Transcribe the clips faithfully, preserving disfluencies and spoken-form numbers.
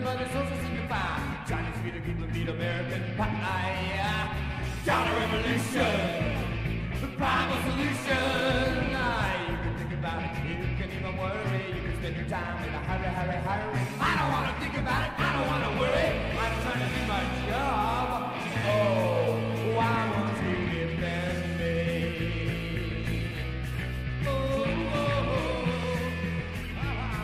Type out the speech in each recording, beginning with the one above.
but it's also simplified. Chinese food to keep beat American pie. Counter revolution, the primal solution. Ah, you can think about it, you can even worry. You can spend your time in a hurry, hurry, hurry. I don't wanna think about it, I don't wanna worry. I'm trying to do my job. Oh, why won't you defend me? Oh, oh, oh.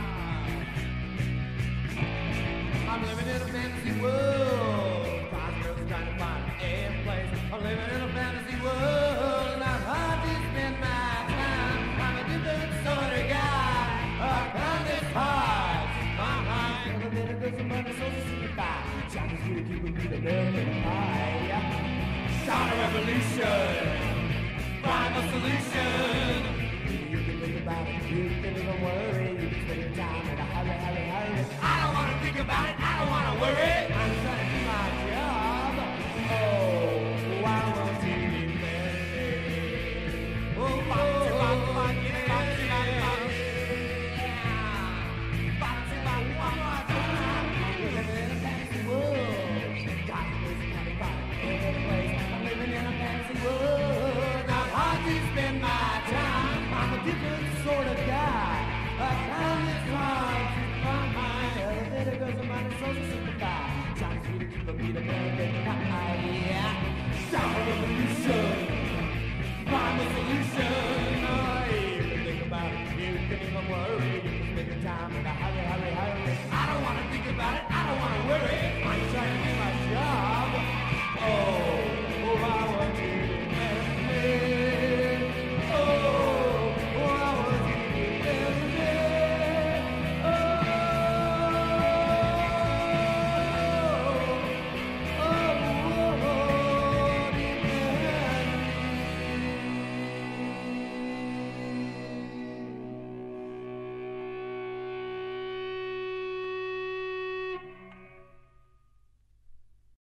Ah. I'm living in a fantasy world. Five girls trying to find a place. I'm living in a fantasy world, and I've hard to spend my time. I'm a different sort of guy. I found this hard. My mind, a little bit of some money, so to simplify. Chinese food to keep me the American pie. Counter revolution, find a solution. You can think about it, you can even worry. You can spend your time in a hurry, hurry, hurry. I don't wanna think about it, I don't wanna worry. I'm trying to do my job. Oh, why won't you defend me? Oh, oh, oh, oh, yeah. Boxing by one more time. We're living in a fantasy world. God is coming by every place. I'm living in a fantasy world. Not hard to spend my time. I'm a different sort of guy. I found it hard to find my elevator goes a minor social simplified. Trying to keep a beat American pie. Counter revolution, find a solution. Oh, you can think about it, you can even worry. You can spend your time in a hurry.